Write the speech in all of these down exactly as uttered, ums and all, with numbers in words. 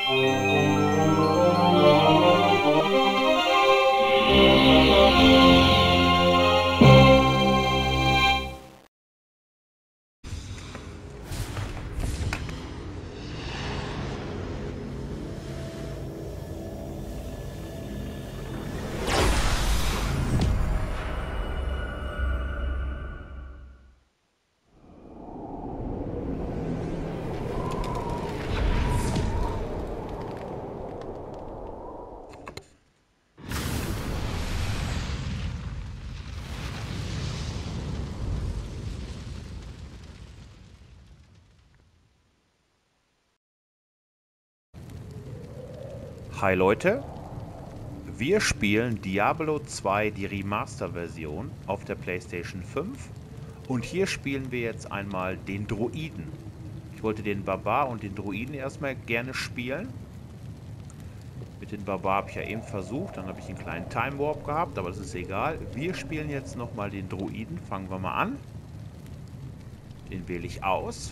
Hi Leute, wir spielen Diablo zwei, die Remaster-Version auf der PlayStation fünf und hier spielen wir jetzt einmal den Druiden. Ich wollte den Barbar und den Druiden erstmal gerne spielen. Mit dem Barbar habe ich ja eben versucht, dann habe ich einen kleinen Time Warp gehabt, aber das ist egal. Wir spielen jetzt nochmal den Druiden, fangen wir mal an. Den wähle ich aus.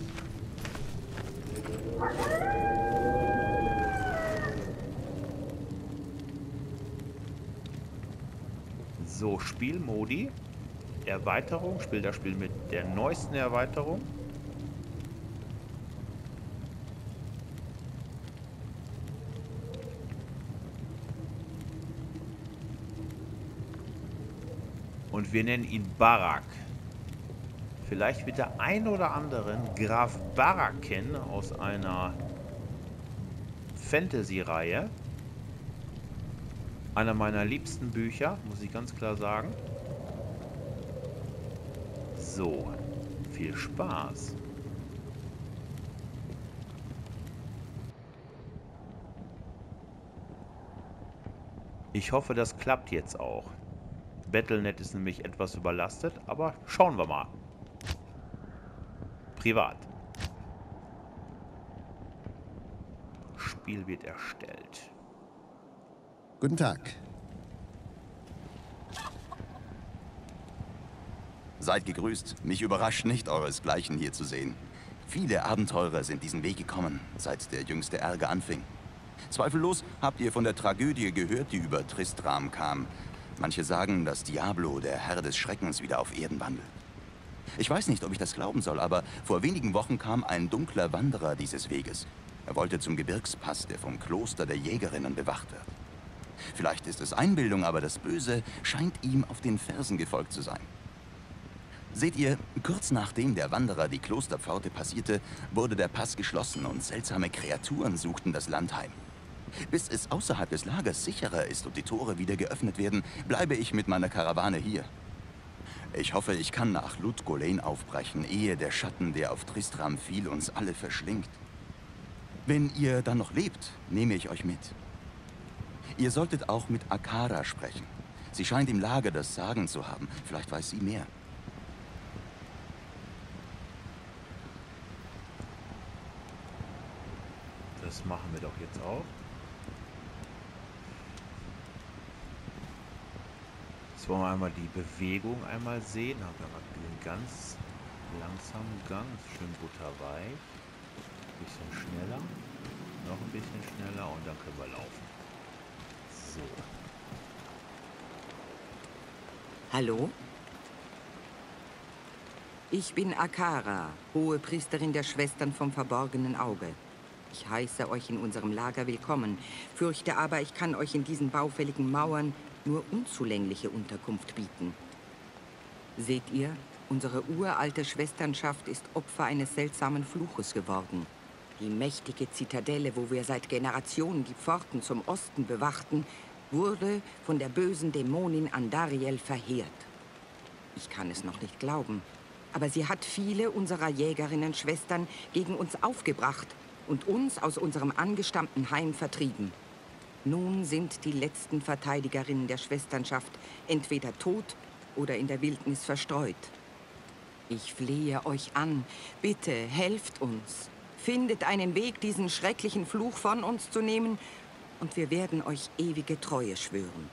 So, Spielmodi, Erweiterung, spiel das Spiel mit der neuesten Erweiterung. Und wir nennen ihn Barak. Vielleicht wird der ein oder anderen Graf Barak kennen aus einer Fantasy-Reihe. Einer meiner liebsten Bücher, muss ich ganz klar sagen. So, viel Spaß. Ich hoffe, das klappt jetzt auch. Battle Punkt net ist nämlich etwas überlastet, aber schauen wir mal. Privat. Spiel wird erstellt. Guten Tag. Seid gegrüßt. Mich überrascht nicht, euresgleichen hier zu sehen. Viele Abenteurer sind diesen Weg gekommen, seit der jüngste Ärger anfing. Zweifellos habt ihr von der Tragödie gehört, die über Tristram kam. Manche sagen, dass Diablo, der Herr des Schreckens, wieder auf Erden wandelt. Ich weiß nicht, ob ich das glauben soll, aber vor wenigen Wochen kam ein dunkler Wanderer dieses Weges. Er wollte zum Gebirgspass, der vom Kloster der Jägerinnen bewacht wird. Vielleicht ist es Einbildung, aber das Böse scheint ihm auf den Fersen gefolgt zu sein. Seht ihr, kurz nachdem der Wanderer die Klosterpforte passierte, wurde der Pass geschlossen und seltsame Kreaturen suchten das Land heim. Bis es außerhalb des Lagers sicherer ist und die Tore wieder geöffnet werden, bleibe ich mit meiner Karawane hier. Ich hoffe, ich kann nach Ludgolain aufbrechen, ehe der Schatten, der auf Tristram fiel, uns alle verschlingt. Wenn ihr dann noch lebt, nehme ich euch mit. Ihr solltet auch mit Akara sprechen. Sie scheint im Lager das Sagen zu haben. Vielleicht weiß sie mehr. Das machen wir doch jetzt auch. Jetzt wollen wir einmal die Bewegung einmal sehen. Haben wir mal einen ganz langsamen Gang. Ist schön butterweich. Ein bisschen schneller. Noch ein bisschen schneller und dann können wir laufen. So. Hallo? Ich bin Akara, hohe Priesterin der Schwestern vom verborgenen Auge. Ich heiße euch in unserem Lager willkommen, fürchte aber, ich kann euch in diesen baufälligen Mauern nur unzulängliche Unterkunft bieten. Seht ihr, unsere uralte Schwesternschaft ist Opfer eines seltsamen Fluches geworden. Die mächtige Zitadelle, wo wir seit Generationen die Pforten zum Osten bewachten, wurde von der bösen Dämonin Andariel verheert. Ich kann es noch nicht glauben, aber sie hat viele unserer Jägerinnen-Schwestern gegen uns aufgebracht und uns aus unserem angestammten Heim vertrieben. Nun sind die letzten Verteidigerinnen der Schwesternschaft entweder tot oder in der Wildnis verstreut. Ich flehe euch an, bitte helft uns. Findet einen Weg, diesen schrecklichen Fluch von uns zu nehmen, und wir werden euch ewige Treue schwören.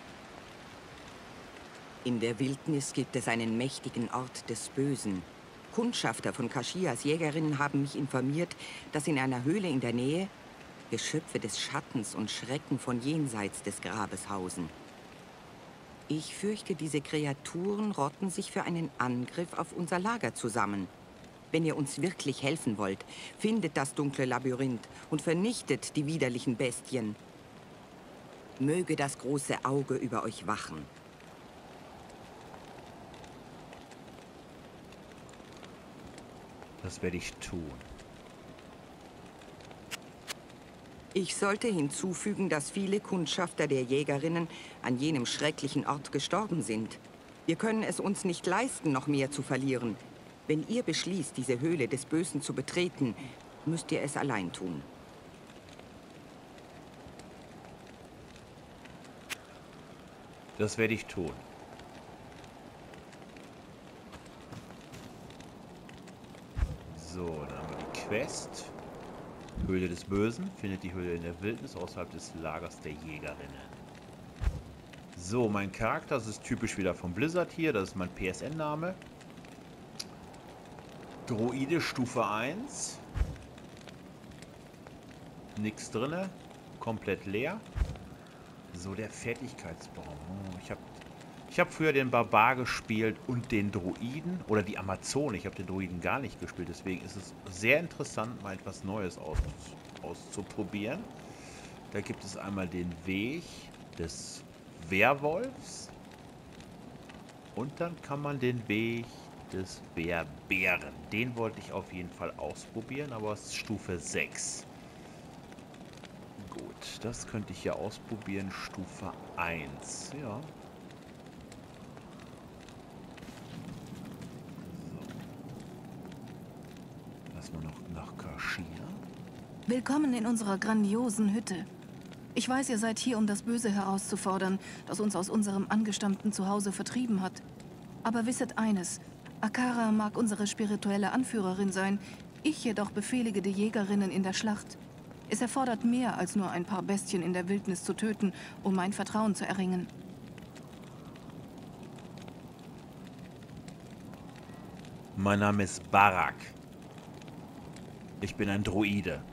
In der Wildnis gibt es einen mächtigen Ort des Bösen. Kundschafter von Kashias Jägerinnen haben mich informiert, dass in einer Höhle in der Nähe Geschöpfe des Schattens und Schrecken von jenseits des Grabes hausen. Ich fürchte, diese Kreaturen rotten sich für einen Angriff auf unser Lager zusammen. Wenn ihr uns wirklich helfen wollt, findet das dunkle Labyrinth und vernichtet die widerlichen Bestien. Möge das große Auge über euch wachen. Das werde ich tun. Ich sollte hinzufügen, dass viele Kundschafter der Jägerinnen an jenem schrecklichen Ort gestorben sind. Wir können es uns nicht leisten, noch mehr zu verlieren. Wenn ihr beschließt, diese Höhle des Bösen zu betreten, müsst ihr es allein tun. Das werde ich tun. So, dann haben wir die Quest. Höhle des Bösen. Findet die Höhle in der Wildnis außerhalb des Lagers der Jägerinnen. So, mein Charakter, das ist typisch wieder von Blizzard hier. Das ist mein P S N-Name. Droide Stufe eins. Nix drinne. Komplett leer. So, der Fertigkeitsbaum. Oh, ich habe ich hab früher den Barbar gespielt und den Droiden. Oder die Amazone. Ich habe den Droiden gar nicht gespielt. Deswegen ist es sehr interessant, mal etwas Neues aus, auszuprobieren. Da gibt es einmal den Weg des Werwolfs. Und dann kann man den Weg des Bärbären. Den wollte ich auf jeden Fall ausprobieren, aber es ist Stufe sechs. Gut, das könnte ich ja ausprobieren. Stufe eins. Ja. So. Lass mal noch nach Kashia. Willkommen in unserer grandiosen Hütte. Ich weiß, ihr seid hier, um das Böse herauszufordern, das uns aus unserem angestammten Zuhause vertrieben hat. Aber wisset eines: Akara mag unsere spirituelle Anführerin sein, ich jedoch befehlige die Jägerinnen in der Schlacht. Es erfordert mehr, als nur ein paar Bestien in der Wildnis zu töten, um mein Vertrauen zu erringen. Mein Name ist Barak. Ich bin ein Droide.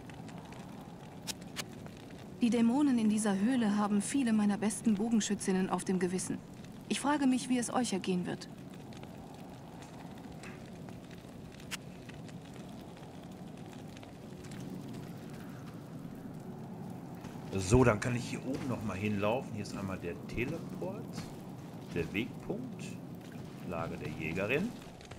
Die Dämonen in dieser Höhle haben viele meiner besten Bogenschützinnen auf dem Gewissen. Ich frage mich, wie es euch ergehen wird. So, dann kann ich hier oben noch mal hinlaufen. Hier ist einmal der Teleport, der Wegpunkt, Lager der Jägerin.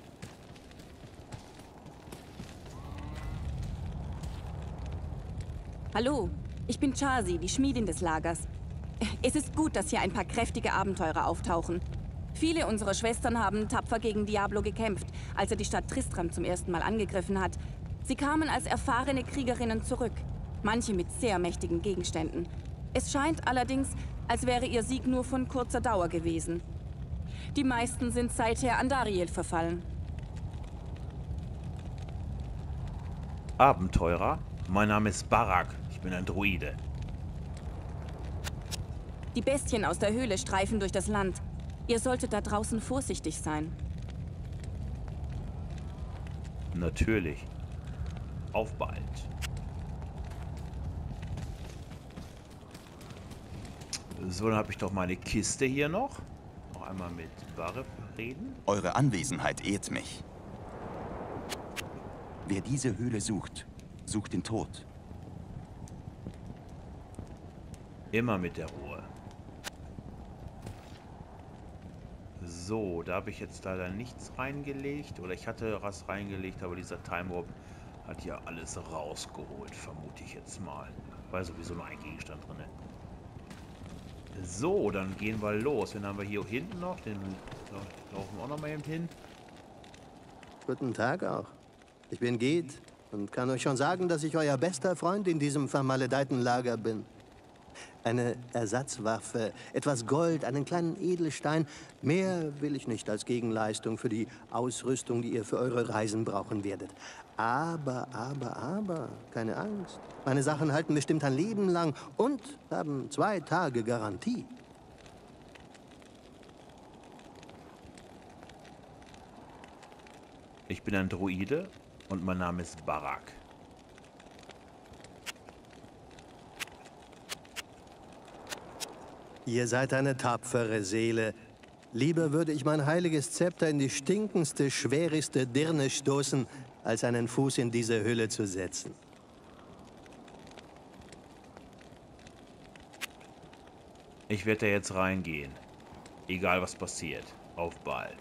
Hallo, ich bin Chasi, die Schmiedin des Lagers. Es ist gut, dass hier ein paar kräftige Abenteurer auftauchen. Viele unserer Schwestern haben tapfer gegen Diablo gekämpft, als er die Stadt Tristram zum ersten Mal angegriffen hat. Sie kamen als erfahrene Kriegerinnen zurück, manche mit sehr mächtigen Gegenständen. Es scheint allerdings, als wäre ihr Sieg nur von kurzer Dauer gewesen. Die meisten sind seither an Dariel verfallen. Abenteurer, mein Name ist Barak. Ich bin ein Droide. Die Bestien aus der Höhle streifen durch das Land. Ihr solltet da draußen vorsichtig sein. Natürlich. Auf bald. So, dann habe ich doch meine Kiste hier noch. Noch einmal mit Barif reden. Eure Anwesenheit ehrt mich. Wer diese Höhle sucht, sucht den Tod. Immer mit der Ruhe. So, da habe ich jetzt leider nichts reingelegt. Oder ich hatte was reingelegt, aber dieser Time Warp hat ja alles rausgeholt, vermute ich jetzt mal. War sowieso nur ein Gegenstand drin. So, dann gehen wir los. Den haben wir hier hinten noch. Den laufen wir auch noch mal eben hin. Guten Tag auch. Ich bin Ged und kann euch schon sagen, dass ich euer bester Freund in diesem vermaledeiten Lager bin. Eine Ersatzwaffe, etwas Gold, einen kleinen Edelstein. Mehr will ich nicht als Gegenleistung für die Ausrüstung, die ihr für eure Reisen brauchen werdet. Aber, aber, aber, keine Angst. Meine Sachen halten bestimmt ein Leben lang und haben zwei Tage Garantie. Ich bin ein Druide und mein Name ist Barak. Ihr seid eine tapfere Seele. Lieber würde ich mein heiliges Zepter in die stinkendste, schwerste Dirne stoßen, als einen Fuß in diese Hülle zu setzen. Ich werde da jetzt reingehen. Egal was passiert. Auf bald.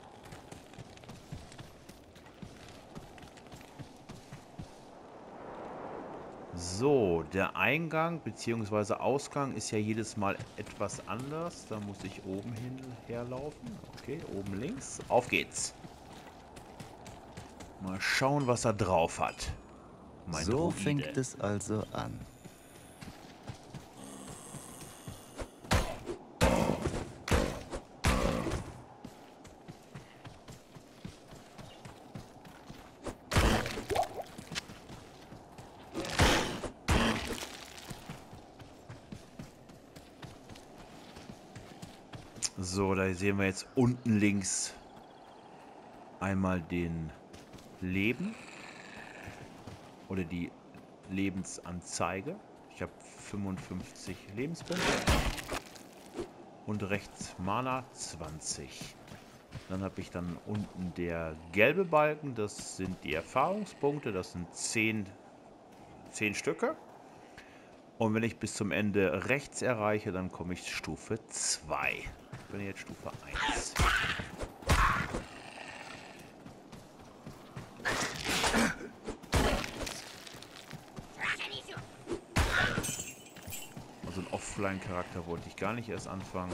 So, der Eingang bzw. Ausgang ist ja jedes Mal etwas anders. Da muss ich oben hin herlaufen. Okay, oben links. Auf geht's. Mal schauen, was er drauf hat. Mein So Druide. fängt es also an. So, da sehen wir jetzt unten links einmal den Leben oder die Lebensanzeige. Ich habe fünfundfünfzig Lebenspunkte und rechts Mana zwanzig. Dann habe ich dann unten der gelbe Balken, das sind die Erfahrungspunkte, das sind zehn, zehn Stücke. Und wenn ich bis zum Ende rechts erreiche, dann komme ich Stufe zwei. Ich bin jetzt Stufe eins. Also ein Offline-Charakter wollte ich gar nicht erst anfangen.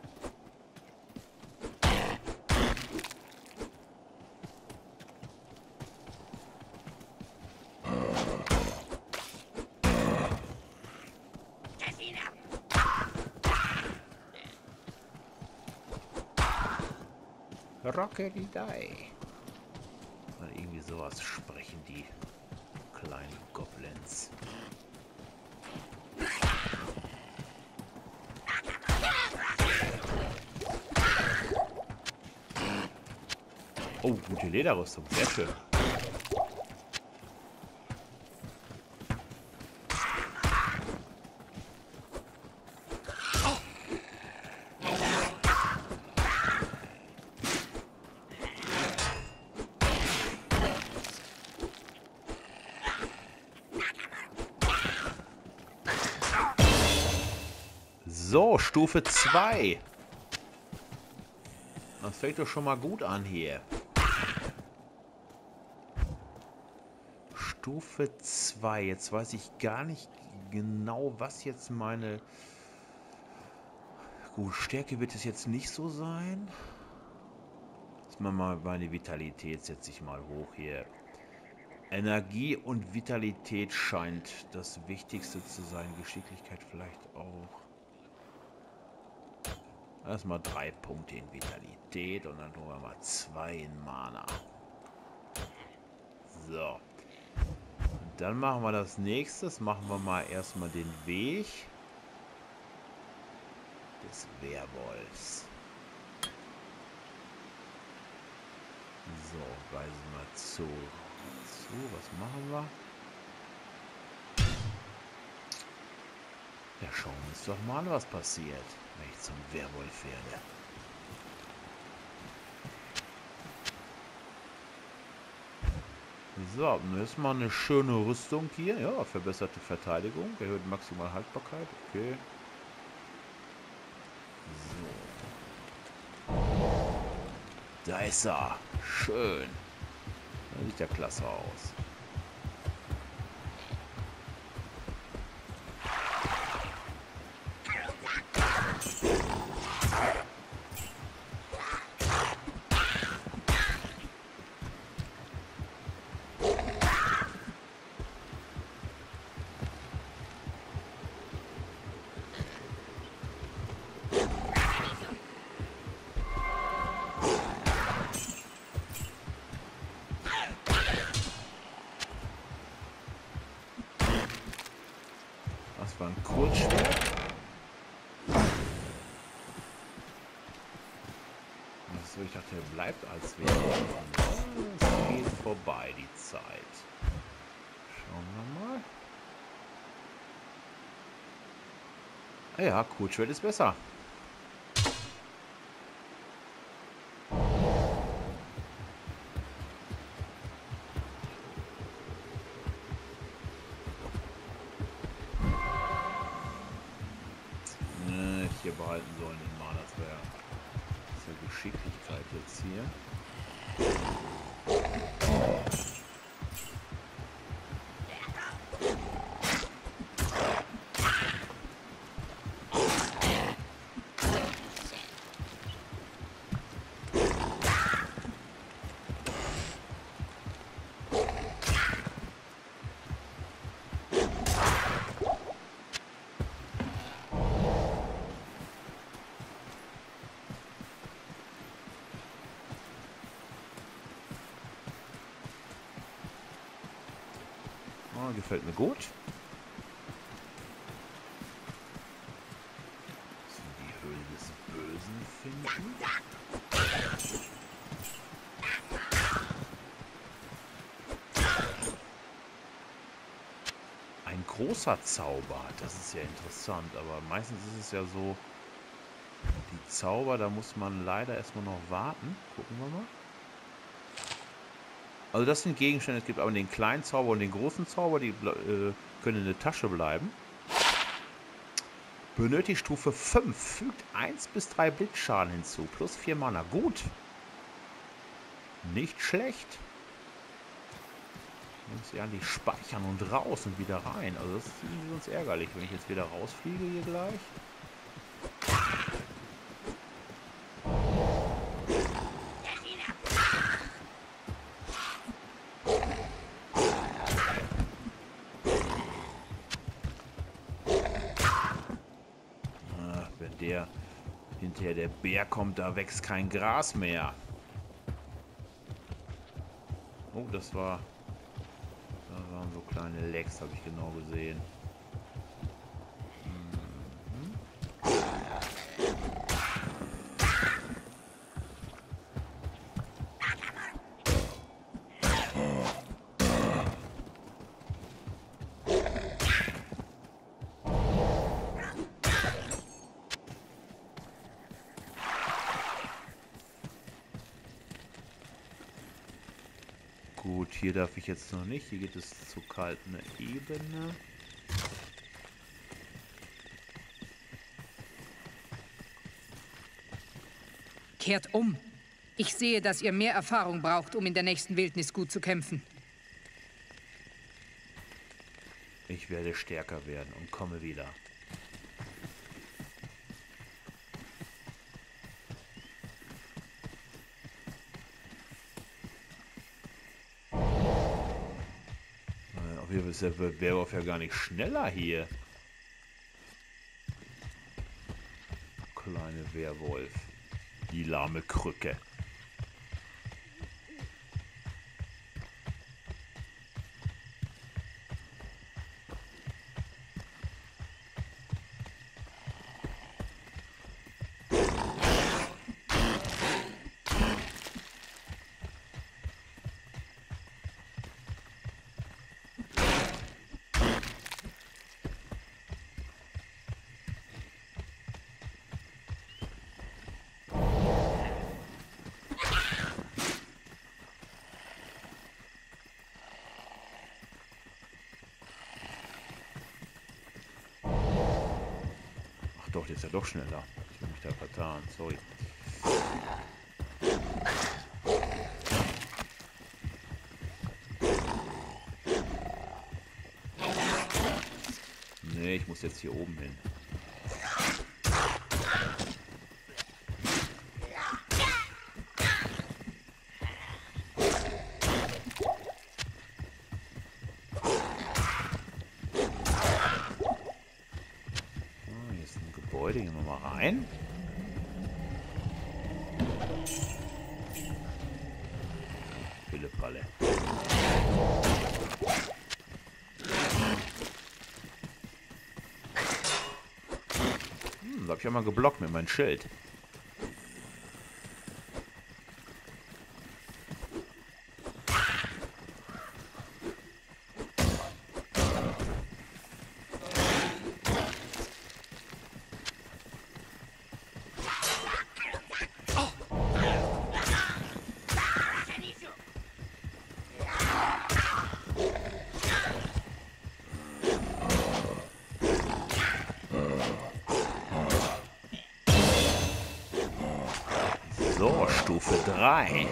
Rockety Die. Oder irgendwie sowas sprechen die kleinen Goblins. Oh, gute Lederrüstung, sehr schön. So, Stufe zwei. Das fängt doch schon mal gut an hier. Stufe zwei. Jetzt weiß ich gar nicht genau, was jetzt meine... Gut, Stärke wird es jetzt nicht so sein. Jetzt mal meine Vitalität setze ich mal hoch hier. Energie und Vitalität scheint das Wichtigste zu sein. Geschicklichkeit vielleicht auch. Erstmal drei Punkte in Vitalität und dann tun wir mal zwei in Mana. So. Und dann machen wir das nächstes. Machen wir mal erstmal den Weg des Werwolfs. So, weisen wir zu. zu. Was machen wir? Ja, schauen wir uns doch mal an, was passiert, wenn ich zum Werwolf werde. So, nun ist mal eine schöne Rüstung hier. Ja, verbesserte Verteidigung, erhöht maximal Haltbarkeit. Okay. So. Da ist er. Schön. Da sieht ja klasse aus. Das war ein Kurzschwert. Was soll ich dachte, er bleibt als wäre. Es geht vorbei, die Zeit. Schauen wir mal. Ah ja, Kurzschwert ist besser. Äh, hier behalten sollen den Mann, das wäre ja Geschicklichkeit jetzt hier. Oh, gefällt mir gut. So, die Höhle des Bösen finden. Ein großer Zauber, das ist ja interessant, aber meistens ist es ja so, die Zauber, da muss man leider erstmal noch warten. Gucken wir mal. Also das sind Gegenstände, es gibt aber den kleinen Zauber und den großen Zauber, die äh, können in der Tasche bleiben. Benötigt Stufe fünf, fügt eins bis drei Blitzschaden hinzu, plus vier Mana. Gut. Nicht schlecht. Muss ja nicht speichern und raus und wieder rein. Also das ist sonst ärgerlich, wenn ich jetzt wieder rausfliege hier gleich. Der hinterher der Bär kommt, da wächst kein Gras mehr. Oh, das war... Da waren so kleine Lecks, habe ich genau gesehen. Gut, hier darf ich jetzt noch nicht. Hier geht es zur kalten Ebene. Kehrt um. Ich sehe, dass ihr mehr Erfahrung braucht, um in der nächsten Wildnis gut zu kämpfen. Ich werde stärker werden und komme wieder. Ist der Werwolf ja gar nicht schneller hier. Kleine Werwolf. Die lahme Krücke. Doch, der ist ja doch schneller. Ich habe mich da vertan, sorry. Nee, ich muss jetzt hier oben hin. Gehen wir mal rein. Pillepalle. Hm, da habe ich ja mal geblockt mit meinem Schild. Stufe drei.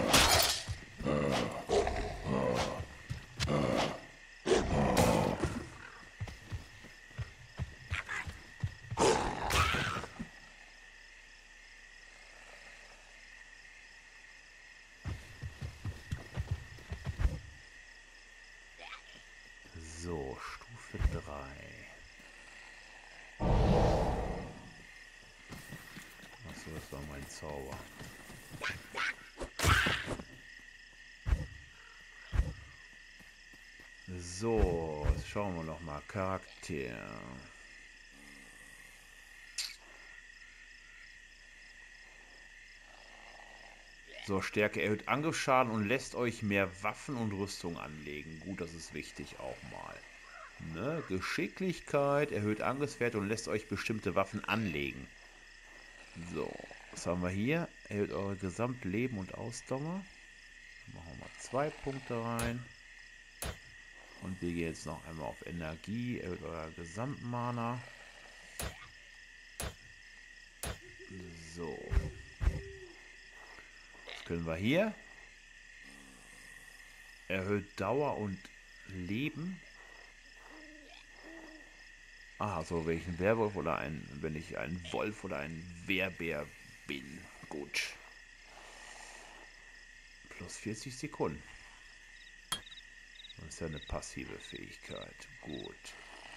So, Stufe drei. Achso, das war mein Zauber. So, jetzt schauen wir noch mal. Charakter. So, Stärke erhöht Angriffsschaden und lässt euch mehr Waffen und Rüstung anlegen. Gut, das ist wichtig auch mal. Ne? Geschicklichkeit erhöht Angriffswerte und lässt euch bestimmte Waffen anlegen. So, was haben wir hier? Erhöht eure Gesamtleben und Ausdauer. Machen wir mal zwei Punkte rein. Und wir gehen jetzt noch einmal auf Energie. Erhöht euer Gesamtmana. So. Was können wir hier? Erhöht Dauer und Leben. Ah, so, wenn ich ein Werwolf oder ein, wenn ich ein Wolf oder ein Wehrbär bin. Gut. Plus vierzig Sekunden. Das ist ja eine passive Fähigkeit. Gut.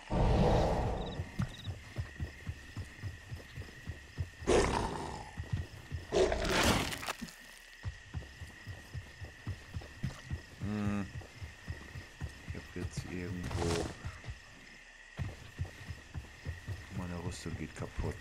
Hm. Ich habe jetzt irgendwo... Meine Rüstung geht kaputt.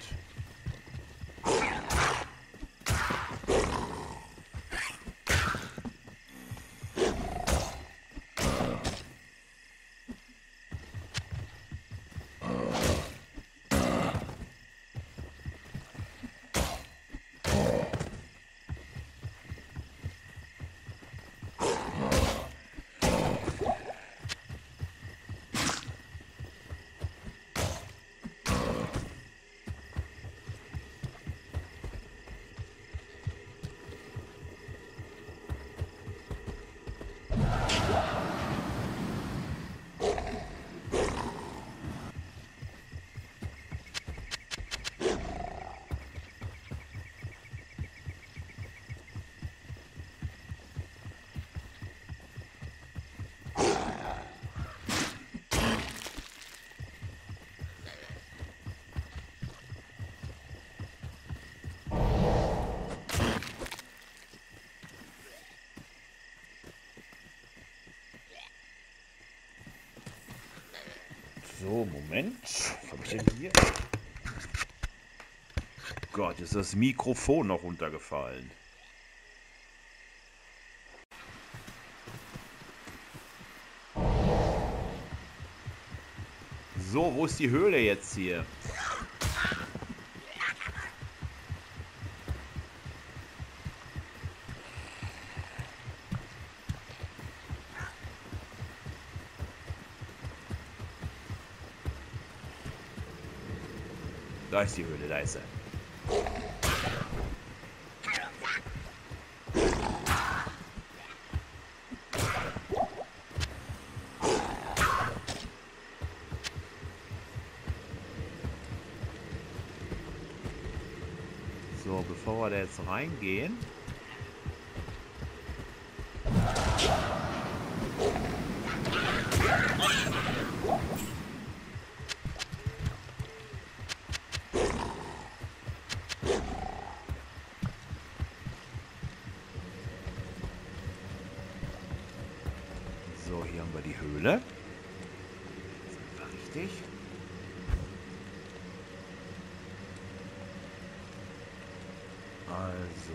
So, Moment. Was habe ich denn hier? Gott, ist das Mikrofon noch runtergefallen. So, wo ist die Höhle jetzt hier? Da ist die Höhle, da ist sie. So, bevor wir da jetzt reingehen. So, hier haben wir die Höhle. Sind wir richtig? Also.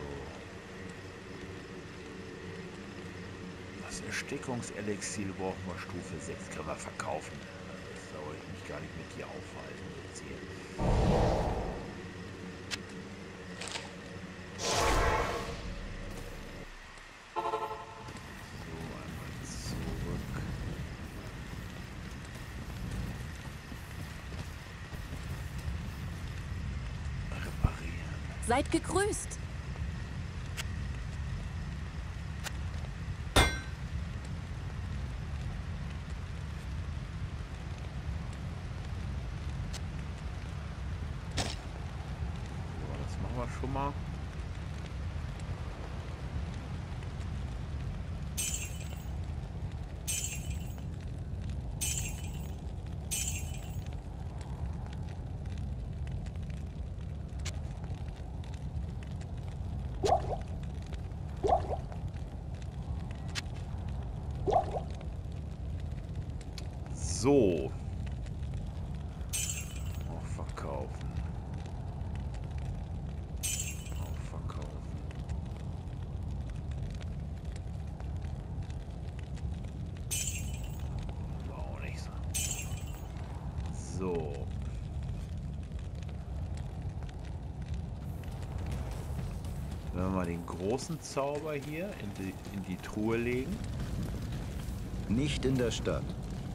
Das Erstickungselixier brauchen wir Stufe sechs. Können wir verkaufen. Das soll ich mich gar nicht mit dir aufhalten. Jetzt hier. Seid gegrüßt. schon mal. So. Auch verkaufen. Auch verkaufen. War auch nicht so. So. Wenn wir mal den großen Zauber hier in die, in die Truhe legen. Nicht in der Stadt.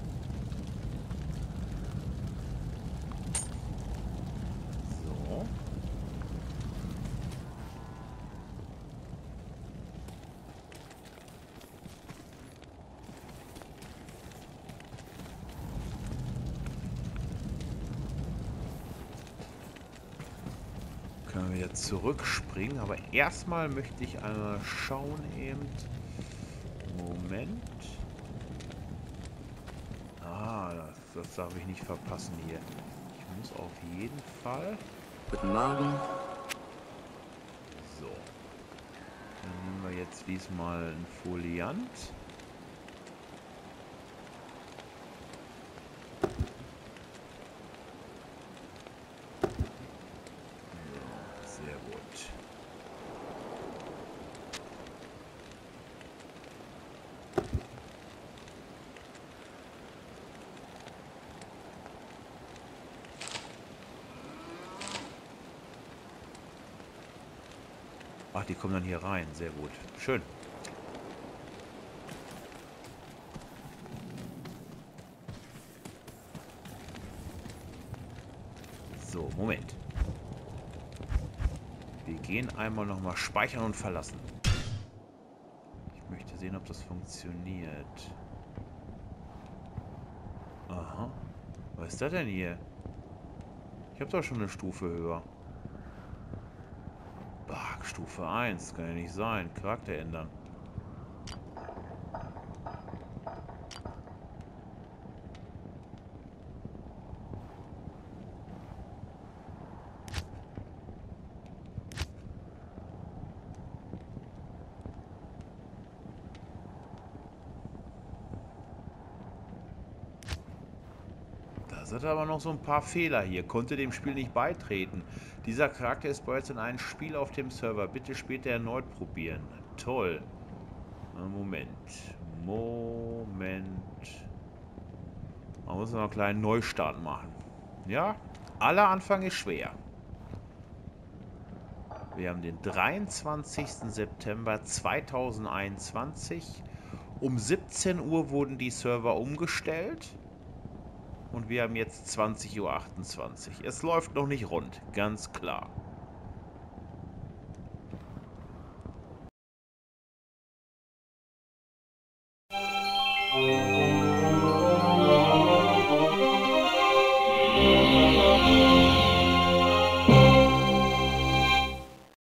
So. Können wir jetzt zurückspringen, aber erstmal möchte ich einmal schauen eben. Moment. Ah, das, das darf ich nicht verpassen hier. Ich muss auf jeden Fall. Guten Morgen. So. Dann nehmen wir jetzt diesmal einen Foliant. So, sehr gut. Ach, die kommen dann hier rein. Sehr gut. Schön. So, Moment. Wir gehen einmal nochmal speichern und verlassen. Ich möchte sehen, ob das funktioniert. Aha. Was ist das denn hier? Ich habe doch schon eine Stufe höher. Bah, Stufe eins. Kann ja nicht sein. Charakter ändern. Das hat aber noch so ein paar Fehler hier. Konnte dem Spiel nicht beitreten. Dieser Charakter ist bereits in einem Spiel auf dem Server. Bitte später erneut probieren. Toll. Moment. Moment. Man muss noch einen kleinen Neustart machen. Ja, aller Anfang ist schwer. Wir haben den dreiundzwanzigsten September zweitausendeinundzwanzig. Um siebzehn Uhr wurden die Server umgestellt. Und wir haben jetzt zwanzig Uhr achtundzwanzig. Es läuft noch nicht rund, ganz klar. Ja.